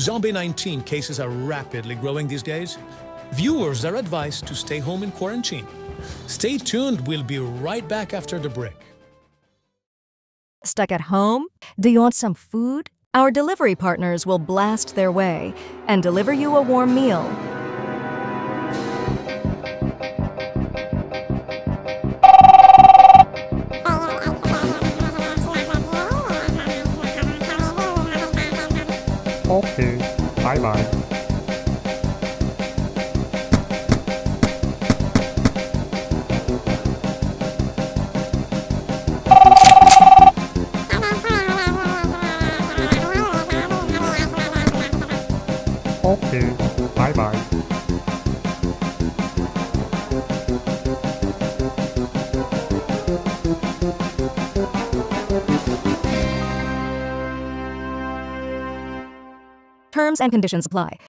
Zombie-19 cases are rapidly growing these days. Viewers are advised to stay home in quarantine. Stay tuned, we'll be right back after the break. Stuck at home? Do you want some food? Our delivery partners will blast their way and deliver you a warm meal. Okay, bye-bye. Okay, bye-bye. Terms and conditions apply.